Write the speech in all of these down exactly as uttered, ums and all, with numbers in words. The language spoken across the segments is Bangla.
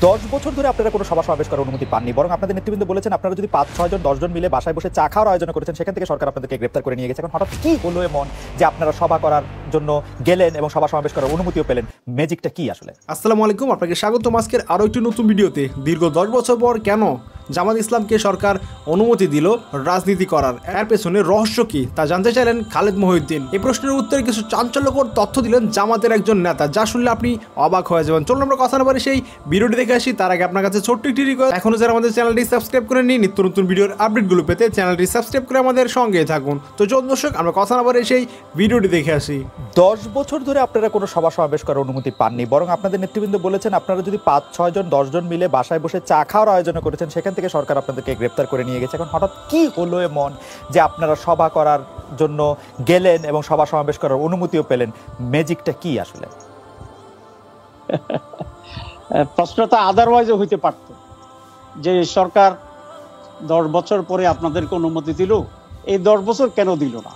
দশ বছর ধরে আপনারা কোনো সভা সমাবেশ করার অনুমতি পাননি, বরং আপনাদের নেতৃবৃন্দ বলেছেন আপনারা যদি পাঁচ ছয় জন দশ জন মিলে বাসায় বসে চা খাওয়ার আয়োজন করেছেন, সেখান থেকে সরকার আপনাদেরকে গ্রেপ্তার করে নিয়ে গেছে। এখন হঠাৎ কি হলো এমন যে আপনারা সভা করার জন্য গেলেন এবং সভা সমাবেশ করার অনুমতিও পেলেন? ম্যাজিকটা কি আসলে? আসসালামু আলাইকুম, আপনাকে স্বাগতম আজকের আরও একটি নতুন ভিডিওতে। দীর্ঘ দশ বছর পর কেন জামাত ইসলামকে সরকার অনুমতি দিল রাজনীতি করার, এর পেছনে রহস্য কি তা জানতে চাইলেন খালেদ মহিউদ্দিন। এই প্রশ্নের উত্তরে কিছু চাঞ্চল্যকর তথ্য দিলেন জামাতের একজন নেতা, যা শুনলে আপনি অবাক হয়ে যাবেন। চলুন আমরা কথা না বলে সেই ভিডিওটি দেখে আসি। তার আগে আপনার কাছে ছোট্ট একটি রিকোয়েস্ট, এখনো যারা আমাদের চ্যানেলটি সাবস্ক্রাইব করে নিন, নিত্য নতুন ভিডিওর আপডেটগুলো পেতে চ্যানেলটি সাবস্ক্রাইব করে আমাদের সঙ্গে থাকুন। তো চলুন দর্শক, আমরা কথা না বলে সেই ভিডিওটি দেখে আসি। দশ বছর ধরে আপনারা কোনো সভা সমাবেশ করার অনুমতি পাননি, বরং আপনাদের নেতৃবৃন্দ বলেছেন আপনারা যদি পাঁচ ছয় জন দশ জন মিলে বাসায় বসে চা খাওয়ার আয়োজন করেছেন, সেখান থেকে সরকার আপনাদেরকে গ্রেপ্তার করে নিয়ে গেছে। এখন হঠাৎ কি হলো এমন যে আপনারা সভা করার জন্য গেলেন এবং সভা সমাবেশ করার অনুমতিও পেলেন? ম্যাজিকটা কি আসলে? প্রশ্নটা আদারওয়াইজও হইতে পারত, যে সরকার দশ বছর পরে আপনাদেরকে অনুমতি দিল, এই দশ বছর কেন দিল না?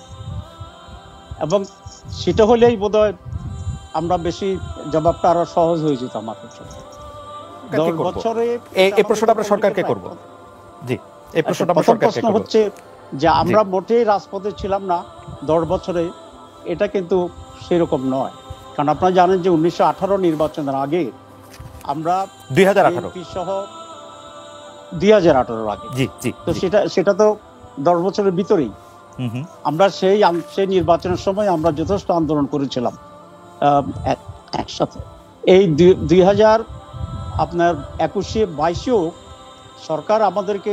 এবং সেটা হলেই বোধহয় আমরা বেশি জবাবটা আরো সহজ হয়ে যেত আমাদের জন্য। দশ বছরে এই প্রশ্নটা আমরা সরকারকে করব। জি, এই প্রশ্নটা আমরা সরকারকে করব। প্রশ্ন হচ্ছে যে আমরা মোটেই রাজপথে ছিলাম না দশ বছরে, এটা কিন্তু সেরকম নয়। কারণ আপনারা জানেন যে উনিশশো আঠারো নির্বাচনের আগে আমরা দুই হাজার আঠারো সহ দুই হাজার আঠারোর আগে, জি জি, তো সেটা সেটা তো দশ বছরের ভিতরেই আমরা সেই সেই নির্বাচনের সময় আমরা যথেষ্ট আন্দোলন করেছিলাম একসাথে। এই দুই হাজার আপনার একুশে বাইশেও সরকার আমাদেরকে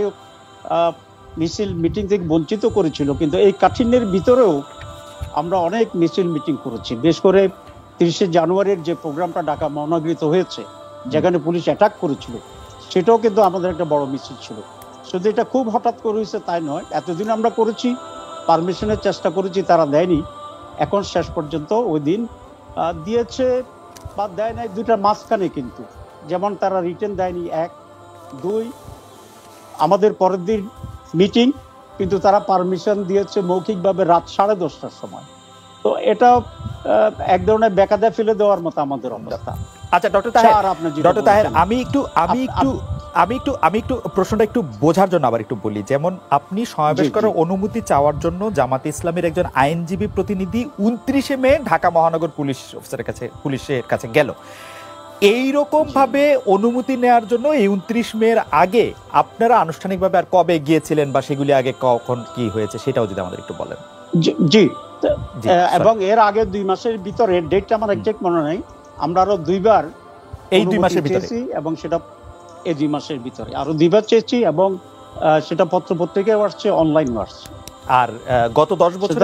মিছিল মিটিং থেকে বঞ্চিত করেছিল, কিন্তু এই কাঠিন্যের ভিতরেও আমরা অনেক মিছিল মিটিং করেছি। বিশেষ করে তিরিশে জানুয়ারির যে প্রোগ্রামটা ঢাকা মহানগরীতে হয়েছে, যেখানে পুলিশ অ্যাটাক করেছিল, সেটাও কিন্তু আমাদের একটা বড় মিছিল ছিল। শুধু এটা খুব হঠাৎ করে হয়েছে তাই নয়, এতদিন আমরা করেছি, পারমিশনের চেষ্টা করেছি, তারা দেয়নি। এখন শেষ পর্যন্ত ওই দিন দিয়েছে বা দেয় নাই, দুইটার মাঝখানে কিন্তু। যেমন তারা রিটেন দেয়নি, এক। দুই, আমাদের পরের দিন মিটিং, কিন্তু তারা পারমিশন দিয়েছে মৌখিকভাবে রাত সাড়ে দশটার সময়। তো এটা এক ধরনের বেকায়দা ফেলে দেওয়ার মতো আমাদের অবস্থা। আচ্ছা ডক্টর তাহের, ডক্টর তাহের আমি একটু আমি একটু আমি একটু আমি একটু প্রশ্নটা একটু বোঝার জন্য আবার একটু বলি। যেমন আপনি সমাবেশ করার অনুমতি চাওয়ার জন্য জামাতে ইসলামের একজন আইনজীবী প্রতিনিধি উনত্রিশে মে ঢাকা মহানগর পুলিশ অফিসারের কাছে পুলিশের কাছে গেল। এইরকম ভাবে অনুমতি নেওয়ার জন্য এই উনত্রিশ মের আগে আপনারা আনুষ্ঠানিকভাবে আর কবে গিয়েছিলেন, বা সেগুলি আগে কখন কি হয়েছে সেটাও যদি আমাদের একটু বলেন। জি, এবং এর আগে দুই মাসের ভিতরে, ডেটটা আমার এক্সাক্ট মনে নেই, আমরা আরো দুইবার এই দুই মাসের ভিতরে, এবং সেটা এই দুই মাসের ভিতরে আরো দুইবার চেয়েছি, এবং সেটা পত্র পত্রিকায় আসছে, অনলাইন আসছে। আর গত দশ বছর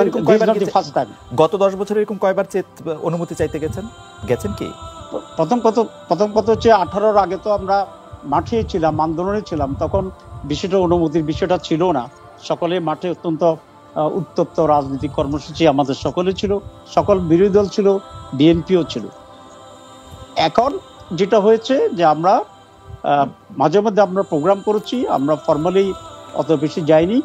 গত দশ বছর এরকম কয়বার অনুমতি চাইতে গেছেন গেছেন কি? প্রথম কত প্রথম কথা হচ্ছে আঠারোর আগে তো আমরা মাঠে ছিলাম, আন্দোলনে ছিলাম, তখন বিষয়টা অনুমতির বিষয়টা ছিল না। সকলে মাঠে অত্যন্ত উত্তপ্ত রাজনৈতিক কর্মসূচি আমাদের সকলে ছিল, সকল বিরোধী দল ছিল, বিএনপিও ছিল। এখন যেটা হয়েছে যে আমরা মাঝে মধ্যে আমরা প্রোগ্রাম করেছি, আমরা ফর্মালি অত বেশি যাইনি।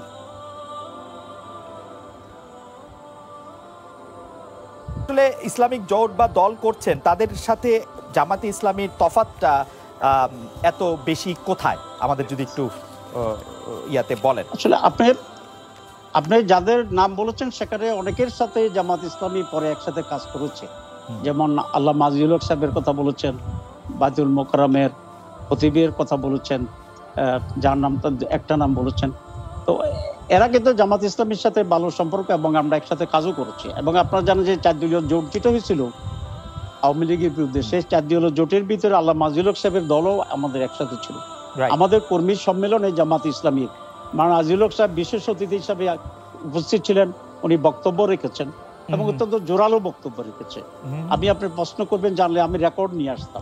আসলে ইসলামিক জোট বা দল করছেন, তাদের সাথে জামাতে ইসলামীর তফাৎটা এত বেশি কোথায়, আমাদের যদি একটু ইয়াতে বলেন। আসলে আপনি আপনি যাদের নাম বলেছেন সেখানে অনেকের সাথে জামাত ইসলামী পরে একসাথে কাজ করেছে। যেমন আল্লাহ মাজিউল হক সাহেবের কথা বলেছেন, বাইতুল মোকাররমের খতিবের কথা বলেছেন, যার নামটা একটা নাম বলেছেন। তো এরা কিন্তু জামাত ইসলামীর সাথে ভালো সম্পর্ক, এবং আমরা একসাথে কাজও করেছি। এবং আপনারা জানেন যে চার দলীয় জোট যেটা হয়েছিল আওয়ামী লীগের বিরুদ্ধে, সেই চার দলীয় জোটের ভিতরে আল্লাহ মাজিউল হক সাহেবের দলও আমাদের একসাথে ছিল। আমাদের কর্মী সম্মেলনে জামাত ইসলামীর মানে আজিউল হক সাহেব বিশেষ অতিথি হিসাবে উপস্থিত ছিলেন, উনি বক্তব্য রেখেছেন এবং অত্যন্ত জোরালো বক্তব্য রেখেছে। আমি আপনার প্রশ্ন করবেন জানলে আমি রেকর্ড নিয়ে আসতাম।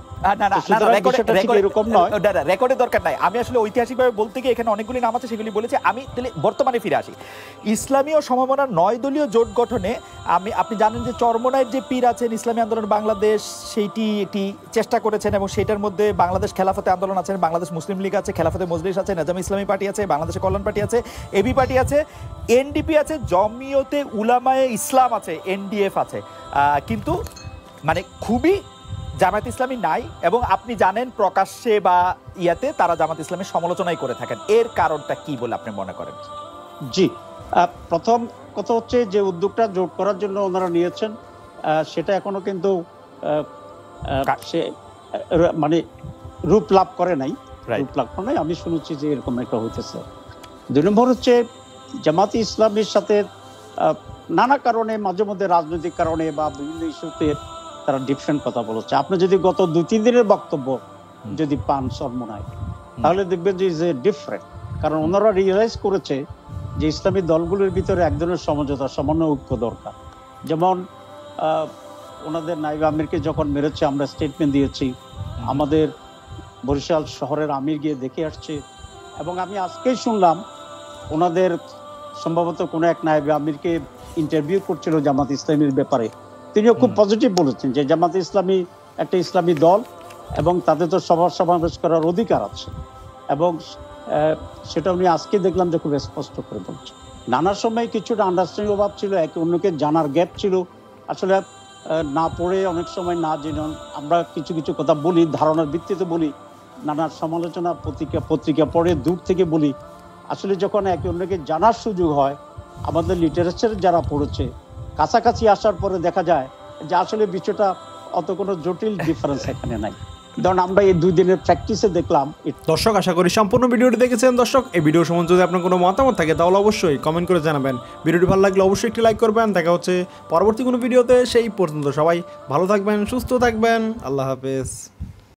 রেকর্ডের দরকার নাই, আমি আসলে ঐতিহাসিকভাবে বলতে গিয়ে এখানে অনেকগুলি নাম আছে, সেগুলি বলেছি। আমি তাহলে বর্তমানে ফিরে আসি। ইসলামী ও সমমনার নয় দলীয় জোট গঠনে আমি আপনি জানেন যে চরমনাইয়ের যে পীর আছেন ইসলামী আন্দোলন বাংলাদেশ, সেইটি এটি চেষ্টা করেছেন, এবং সেটার মধ্যে বাংলাদেশ খেলাফতে আন্দোলন আছে, বাংলাদেশ মুসলিম লীগ আছে, খেলাফতে মজলিস আছে, নেজাম ইসলামী পার্টি আছে, বাংলাদেশ কল্যাণ পার্টি আছে, এবি পার্টি আছে, এনডিপি আছে, জমিয়তে উলামায়ে ইসলাম আছে, এনডিএফ আছে। কিন্তু মানে খুবই জামাত ইসলামী নাই, এবং আপনি জানেন প্রকাশ্যে বা ইয়াতে তারা জামাত ইসলামের সমালোচনাই করে থাকেন, এর কারণটা কি বলে আপনি মনে করেন? জি, প্রথম কথা হচ্ছে যে উদ্যোগটা জোট করার জন্য ওনারা নিয়েছেন, সেটা এখনো কিন্তু সে মানে রূপ লাভ করে নাই, রূপ লাভ করে নাই। আমি শুনেছি যে এরকম একটা হইতেছে। দুই নম্বর হচ্ছে জামাতে ইসলামের সাথে নানা কারণে, মাঝে মধ্যে রাজনৈতিক কারণে বা বিভিন্ন ইস্যুতে তারা ডিফারেন্ট কথা বলেছে। আপনি যদি গত দুই তিন দিনের বক্তব্য যদি পান সরমনায়, তাহলে দেখবেন যে ইজ এ ডিফারেন্ট। কারণ ওনারা রিয়েলাইজ করেছে যে ইসলামী দলগুলোর ভিতরে এক ধরনের সমঝোতা, সমন্বয়, ঐক্য দরকার। যেমন ওনাদের নায়েব আমিরকে যখন মেরেছে, আমরা স্টেটমেন্ট দিয়েছি, আমাদের বরিশাল শহরের আমির গিয়ে দেখে আসছে, এবং আমি আজকেই শুনলাম ওনাদের সম্ভবত কোনো এক নায়েব আমিরকে ইন্টারভিউ করছিল জামাত ইসলামীর ব্যাপারে, তিনিও খুব পজিটিভ বলেছেন যে জামাত ইসলামী একটা ইসলামী দল এবং তাদের তো সভা সমাবেশ করার অধিকার আছে, এবং সেটা উনি আজকে দেখলাম যে খুব স্পষ্ট করে বলছে। নানা সময় কিছুটা আন্ডারস্ট্যান্ডিং অভাব ছিল, একে অন্যকে জানার গ্যাপ ছিল। আসলে না পড়ে, অনেক সময় না জেনে আমরা কিছু কিছু কথা বলি, ধারণার ভিত্তিতে বলি, নানা সমালোচনা পত্রিকা পত্রিকা পড়ে দূর থেকে বলি। আসলে যখন একে অন্যকে জানার সুযোগ হয়, আমাদের লিটারেচার যারা পড়েছে, কাছাকাছি আসার পরে দেখা যায় যে আসলে বিষয়টা অত কোনো জটিল ডিফারেন্স এখানে নাই। ধরুন আমরা এই দুই দিনের প্র্যাকটিসে দেখলাম। দর্শক, আশা করি সম্পূর্ণ ভিডিওটি দেখেছেন। দর্শক, এই ভিডিও সম্বন্ধে যদি আপনার কোনো মতামত থাকে তাহলে অবশ্যই কমেন্ট করে জানাবেন। ভিডিওটি ভালো লাগলে অবশ্যই একটি লাইক করবেন। দেখা হচ্ছে পরবর্তী কোনো ভিডিওতে। সেই পর্যন্ত সবাই ভালো থাকবেন, সুস্থ থাকবেন। আল্লাহ হাফেজ।